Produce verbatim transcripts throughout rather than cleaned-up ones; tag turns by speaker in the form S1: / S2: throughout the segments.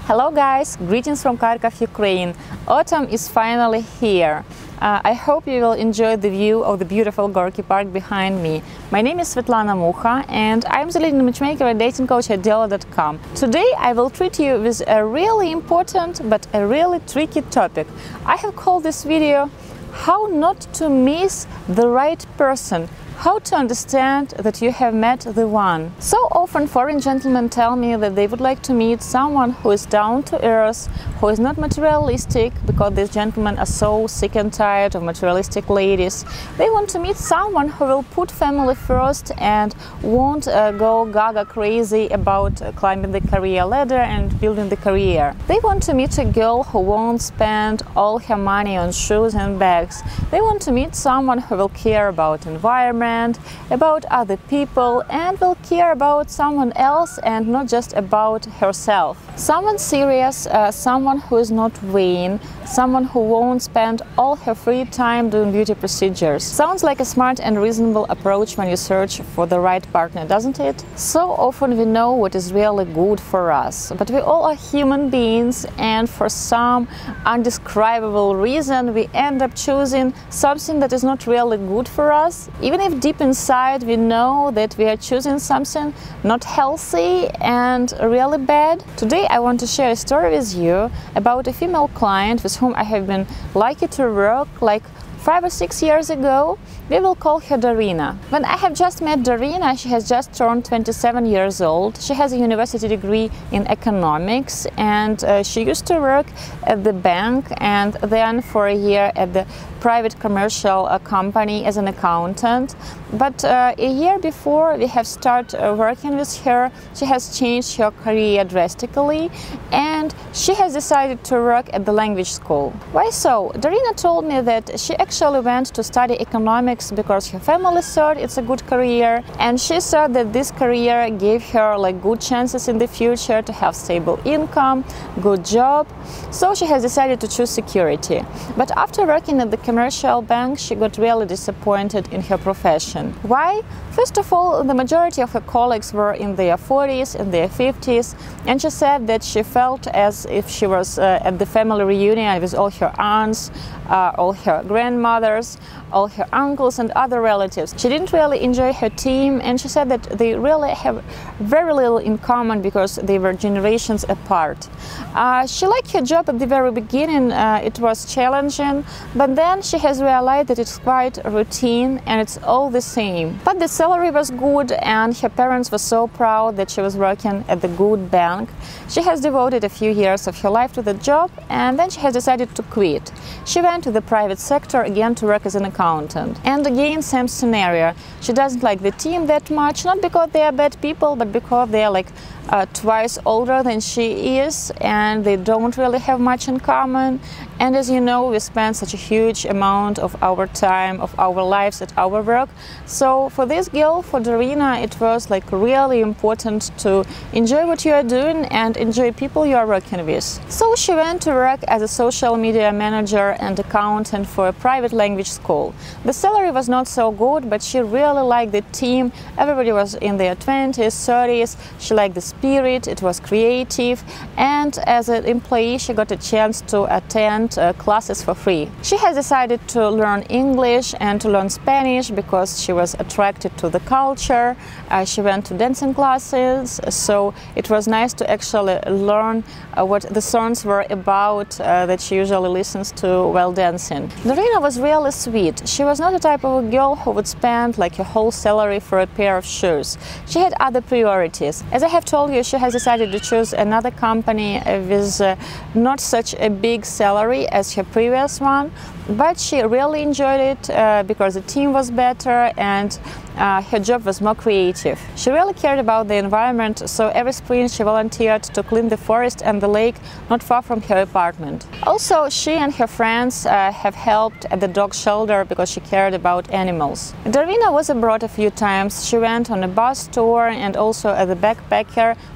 S1: Hello guys, greetings from Kharkov, Ukraine. Autumn is finally here. Uh, I hope you will enjoy the view of the beautiful Gorky Park behind me. My name is Svetlana Mucha and I'm the leading matchmaker and dating coach at Diolli dot com. Today I will treat you with a really important but a really tricky topic. I have called this video "How not to miss the right person." How to understand that you have met the one. So often foreign gentlemen tell me that they would like to meet someone who is down to earth, who is not materialistic, because these gentlemen are so sick and tired of materialistic ladies. They want to meet someone who will put family first and won't uh, go gaga crazy about uh, climbing the career ladder and building the career. They want to meet a girl who won't spend all her money on shoes and bags. They want to meet someone who will care about environment, about other people, and will care about someone else and not just about herself. Someone serious, uh, someone who is not vain, someone who won't spend all her free time doing beauty procedures. Sounds like a smart and reasonable approach when you search for the right partner, doesn't it? So often we know what is really good for us, but we all are human beings, and for some undescribable reason we end up choosing something that is not really good for us, even if deep inside we know that we are choosing something not healthy and really bad. Today I want to share a story with you about a female client with whom I have been lucky to work like five or six years ago. We will call her Darina. When I have just met Darina, she has just turned twenty-seven years old. She has a university degree in economics, and uh, she used to work at the bank and then for a year at the private commercial uh, company as an accountant. But uh, a year before we have started uh, working with her, she has changed her career drastically and she has decided to work at the language school. Why so? Darina told me that she actually went to study economics because her family thought it's a good career, and she thought that this career gave her like good chances in the future to have stable income, good job. So she has decided to choose security. But after working at the commercial bank, she got really disappointed in her profession. Why? First of all, the majority of her colleagues were in their forties, in their fifties, and she said that she felt as if she was uh, at the family reunion with all her aunts, uh, all her grandmothers, all her uncles and other relatives. She didn't really enjoy her team, and she said that they really have very little in common because they were generations apart. Uh, she liked her job at the very beginning. Uh, it was challenging, but then she has realized that it's quite routine and it's all the same. But the salary was good and her parents were so proud that she was working at the good bank. She has devoted a few years of her life to the job, and then she has decided to quit. She went to the private sector again to work as an accountant. And again, same scenario. She doesn't like the team that much, not because they are bad people, but because they are like uh, twice older than she is, and they don't really have much in common. And as you know, we spend such a huge amount of our time, of our lives at our work. So for this girl, for Darina, it was like really important to enjoy what you are doing and enjoy people you are working with. So she went to work as a social media manager and accountant for a private language school. The salary was not so good, but she really liked the team. Everybody was in their twenties, thirties. She liked the spirit, it was creative, and as an employee she got a chance to attend Uh, classes for free. She has decided to learn English and to learn Spanish because she was attracted to the culture. Uh, she went to dancing classes, so it was nice to actually learn uh, what the songs were about uh, that she usually listens to while dancing. Darina was really sweet. She was not the type of a girl who would spend like a whole salary for a pair of shoes. She had other priorities. As I have told you, she has decided to choose another company with uh, not such a big salary as her previous one, but she really enjoyed it uh, because the team was better and uh, her job was more creative. She really cared about the environment, so every spring she volunteered to clean the forest and the lake not far from her apartment. Also, she and her friends uh, have helped at the dog shelter because she cared about animals. Darina was abroad a few times. She went on a bus tour and also as a backpacker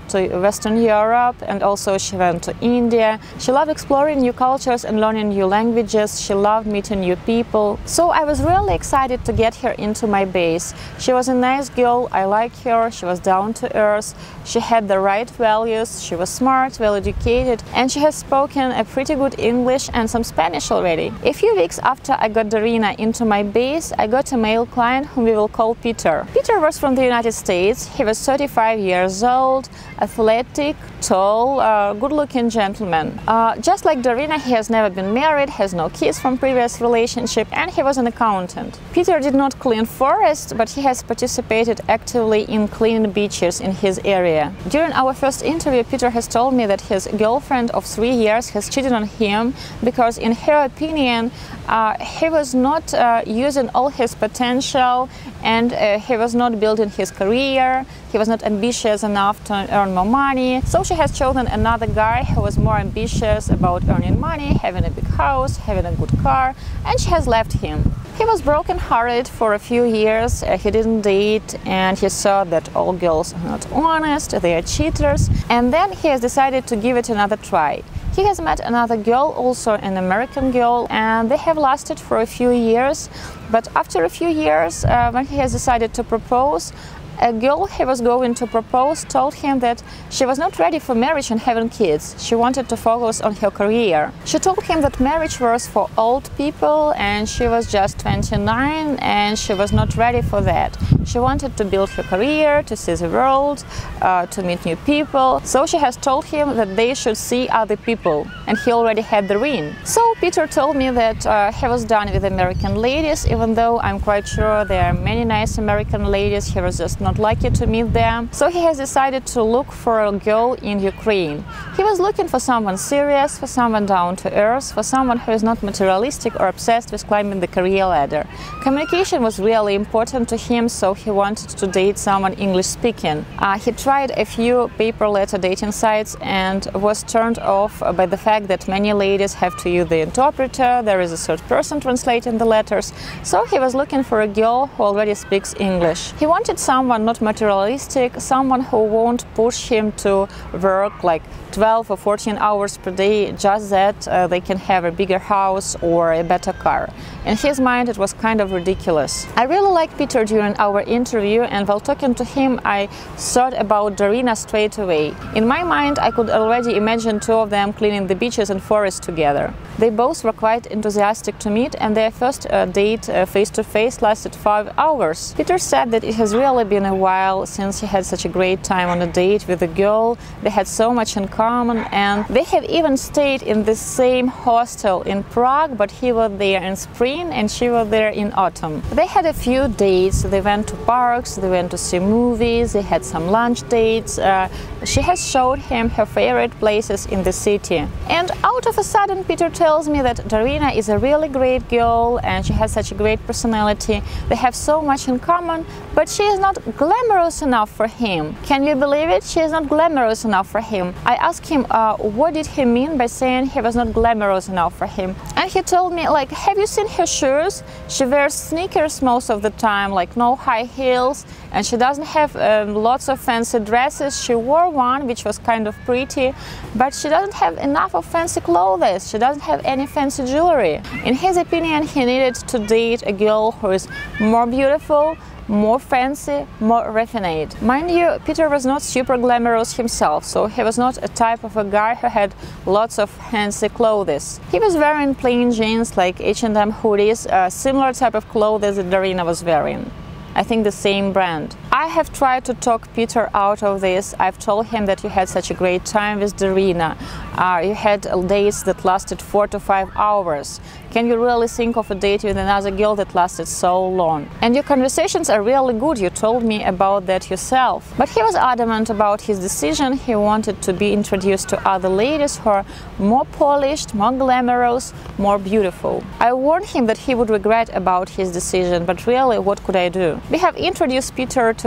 S1: to Western Europe, and also she went to India. She loved exploring new cultures and learning new languages. She loved meeting new people. So I was really excited to get her into my base. She was a nice girl, I liked her, she was down to earth, she had the right values, she was smart, well educated, and she has spoken a pretty good English and some Spanish already. A few weeks after I got Darina into my base, I got a male client whom we will call Peter. Peter was from the United States. He was thirty-five years old, athletic, tall, uh, good-looking gentleman. Uh, just like Darina, he has never been married, has no kids from previous relationship, and he was an accountant. Peter did not clean forests, but he has participated actively in cleaning beaches in his area. During our first interview, Peter has told me that his girlfriend of three years has cheated on him because, in her opinion, uh, he was not uh, using all his potential, and uh, he was not building his career, he was not ambitious enough to earn more money. So she has chosen another guy who was more ambitious about earning money, having a big house, having a good car, and she has left him. He was broken-hearted for a few years, uh, he didn't date, and he saw that all girls are not honest, they are cheaters, and then he has decided to give it another try. He has met another girl, also an American girl, and they have lasted for a few years, but after a few years, uh, when he has decided to propose, a girl he was going to propose told him that she was not ready for marriage and having kids. She wanted to focus on her career. She told him that marriage was for old people, and she was just twenty-nine and she was not ready for that. She wanted to build her career, to see the world, uh, to meet new people. So she has told him that they should see other people, and he already had the ring. So Peter told me that uh, he was done with American ladies, even though I'm quite sure there are many nice American ladies, he was just not not lucky to meet them. So he has decided to look for a girl in Ukraine. He was looking for someone serious, for someone down to earth, for someone who is not materialistic or obsessed with climbing the career ladder. Communication was really important to him, so he wanted to date someone English speaking. Uh, he tried a few paper letter dating sites and was turned off by the fact that many ladies have to use the interpreter, there is a third person translating the letters. So he was looking for a girl who already speaks English. He wanted someone not materialistic, someone who won't push him to work like twelve or fourteen hours per day just that uh, they can have a bigger house or a better car. In his mind it was kind of ridiculous. I really liked Peter during our interview, and while talking to him I thought about Darina straight away. In my mind I could already imagine two of them cleaning the beaches and forests together. They both were quite enthusiastic to meet, and their first uh, date uh, face-to-face lasted five hours. Peter said that it has really been a while since he had such a great time on a date with a girl. They had so much in common, and they have even stayed in the same hostel in Prague, but he was there in spring and she was there in autumn. They had a few dates, they went to parks, they went to see movies, they had some lunch dates. Uh, she has showed him her favorite places in the city. And out of a sudden Peter tells me that Darina is a really great girl and she has such a great personality. They have so much in common, but she is not glamorous enough for him. Can you believe it? She is not glamorous enough for him. I asked him uh, what did he mean by saying he was not glamorous enough for him, and he told me, like, have you seen her shoes? She wears sneakers most of the time, like no high heels, and she doesn't have um, lots of fancy dresses. She wore one which was kind of pretty, but she doesn't have enough of fancy clothes. She doesn't have any fancy jewelry. In his opinion, he needed to date a girl who is more beautiful, more fancy, more refined. Mind you, Peter was not super glamorous himself, so he was not a type of a guy who had lots of fancy clothes. He was wearing plain jeans like H and M hoodies, a similar type of clothes that Darina was wearing. I think the same brand. I have tried to talk Peter out of this. I've told him that you had such a great time with Darina. Uh, you had dates that lasted four to five hours. Can you really think of a date with another girl that lasted so long? And your conversations are really good, you told me about that yourself. But he was adamant about his decision. He wanted to be introduced to other ladies who are more polished, more glamorous, more beautiful. I warned him that he would regret about his decision, but really, what could I do? We have introduced Peter to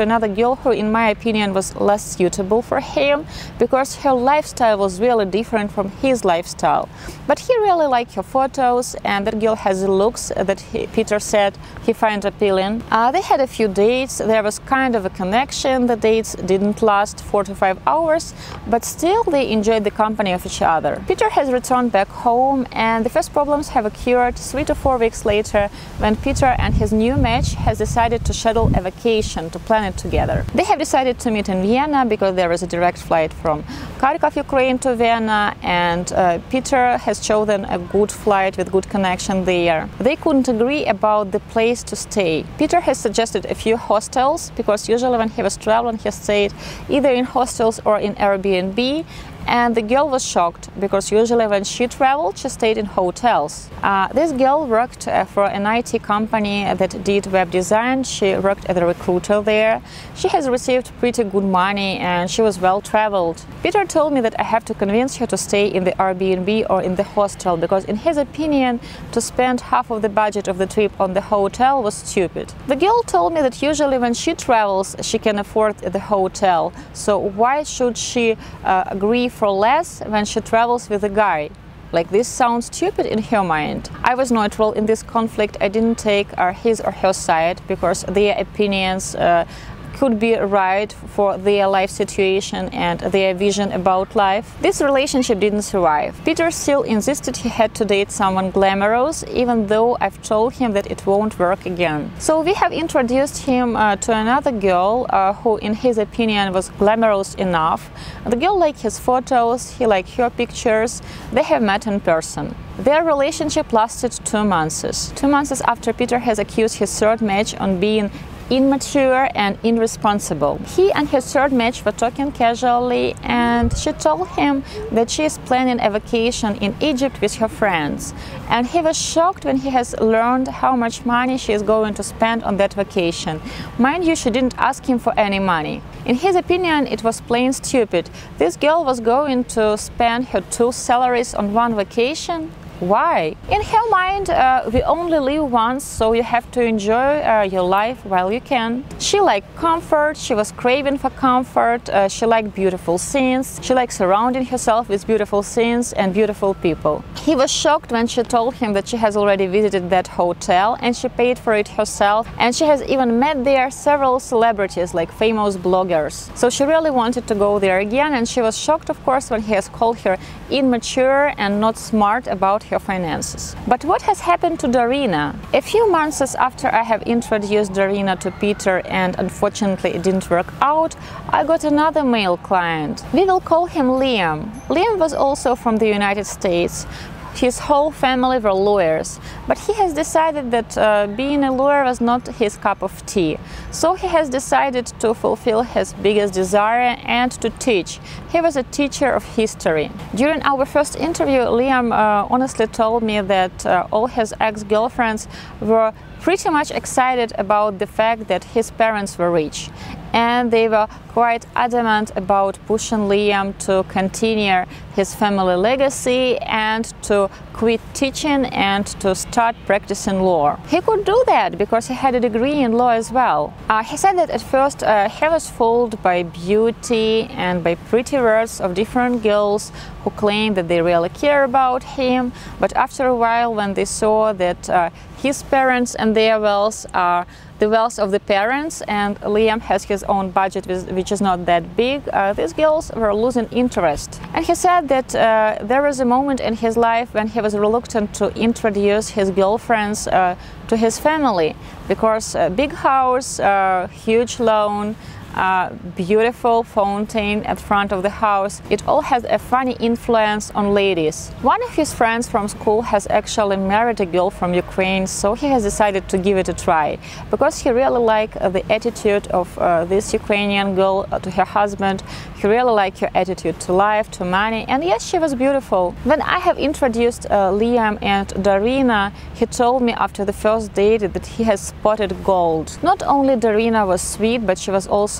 S1: to another girl who, in my opinion, was less suitable for him because her lifestyle was really different from his lifestyle. But he really liked her photos, and that girl has looks that he, Peter said he finds appealing. Uh, they had a few dates. There was kind of a connection. The dates didn't last four to five hours, but still they enjoyed the company of each other. Peter has returned back home, and the first problems have occurred three to four weeks later when Peter and his new match has decided to schedule a vacation to plan it together. They have decided to meet in Vienna because there is a direct flight from Kharkov, Ukraine to Vienna, and uh, Peter has chosen a good flight with good connection there. They couldn't agree about the place to stay. Peter has suggested a few hostels because usually when he was traveling he stayed either in hostels or in Airbnb. And the girl was shocked because usually when she traveled, she stayed in hotels. Uh, this girl worked uh, for an I T company that did web design. She worked as a recruiter there. She has received pretty good money and she was well traveled. Peter told me that I have to convince her to stay in the Airbnb or in the hostel because in his opinion, to spend half of the budget of the trip on the hotel was stupid. The girl told me that usually when she travels, she can afford the hotel. So why should she uh, agree for less when she travels with a guy? Like, this sounds stupid in her mind. I was neutral in this conflict. I didn't take uh, his or her side because their opinions uh, could be right for their life situation and their vision about life. This relationship didn't survive. Peter still insisted he had to date someone glamorous, even though I've told him that it won't work again. So we have introduced him uh, to another girl uh, who, in his opinion, was glamorous enough. The girl liked his photos, he liked her pictures. They have met in person. Their relationship lasted two months. Two months after Peter has accused his third match on being immature and irresponsible. He and his third match were talking casually, and she told him that she is planning a vacation in Egypt with her friends. And he was shocked when he has learned how much money she is going to spend on that vacation. Mind you, she didn't ask him for any money. In his opinion, it was plain stupid. This girl was going to spend her two salaries on one vacation. Why? In her mind, uh, we only live once, so you have to enjoy uh, your life while you can. She liked comfort, she was craving for comfort, uh, she liked beautiful scenes, she liked surrounding herself with beautiful scenes and beautiful people. He was shocked when she told him that she has already visited that hotel and she paid for it herself, and she has even met there several celebrities like famous bloggers. So she really wanted to go there again, and she was shocked, of course, when he has called her immature and not smart about her finances. But what has happened to Darina? A few months after I have introduced Darina to Peter and unfortunately it didn't work out, I got another male client. We will call him Liam. Liam was also from the United States. His whole family were lawyers, but he has decided that uh, being a lawyer was not his cup of tea. So he has decided to fulfill his biggest desire and to teach. He was a teacher of history. During our first interview, Liam uh, honestly told me that uh, all his ex-girlfriends were pretty much excited about the fact that his parents were rich. And they were quite adamant about pushing Liam to continue his family legacy and to quit teaching and to start practicing law. He could do that because he had a degree in law as well. Uh, he said that at first uh, he was fooled by beauty and by pretty words of different girls who claimed that they really care about him, but after a while, when they saw that uh, his parents and their wealth are the wealth of the parents, and Liam has his own budget which is not that big, uh, these girls were losing interest. And he said that uh, there was a moment in his life when he was reluctant to introduce his girlfriends uh, to his family because a big house, uh, huge loan, Uh, beautiful fountain at front of the house. It all has a funny influence on ladies. One of his friends from school has actually married a girl from Ukraine, so he has decided to give it a try because he really liked uh, the attitude of uh, this Ukrainian girl uh, to her husband. He really liked her attitude to life, to money, and yes, she was beautiful. When I have introduced uh, Liam and Darina, he told me after the first date that he has spotted gold. Not only Darina was sweet, but she was also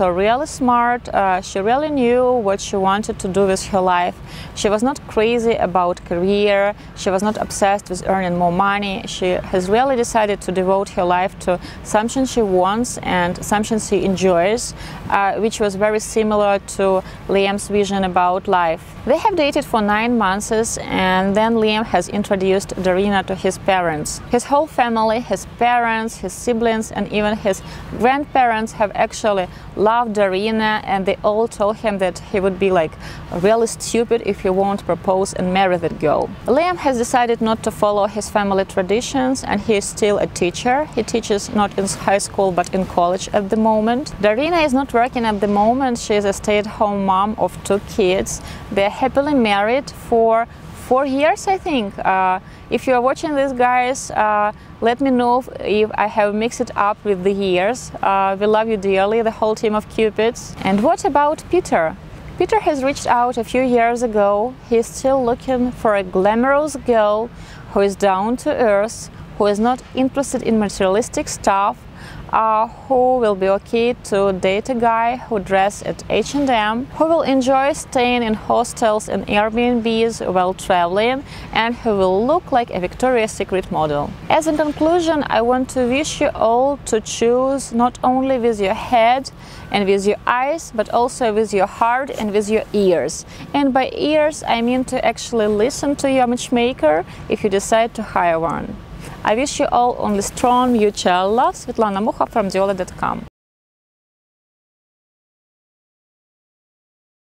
S1: also really smart. Uh, she really knew what she wanted to do with her life. She was not crazy about career. She was not obsessed with earning more money. She has really decided to devote her life to something she wants and something she enjoys, uh, which was very similar to Liam's vision about life. They have dated for nine months, and then Liam has introduced Darina to his parents. His whole family, his parents, his siblings, and even his grandparents have actually loved Darina, and they all told him that he would be like really stupid if he won't propose and marry that girl. Liam has decided not to follow his family traditions, and he is still a teacher. He teaches not in high school but in college at the moment. Darina is not working at the moment. She is a stay-at-home mom of two kids. They are happily married for four years, I think. Uh, if you are watching this, guys, uh, let me know if I have mixed it up with the years. Uh, we love you dearly, the whole team of Cupids. And what about Peter? Peter has reached out a few years ago. He is still looking for a glamorous girl who is down to earth, who is not interested in materialistic stuff, Uh, who will be okay to date a guy who dresses at H and M, who will enjoy staying in hostels and Airbnbs while traveling, and who will look like a Victoria's Secret model. As a conclusion, I want to wish you all to choose not only with your head and with your eyes, but also with your heart and with your ears. And by ears, I mean to actually listen to your matchmaker if you decide to hire one. I wish you all only strong mutual love. Svetlana Mukha from Diolli dot com.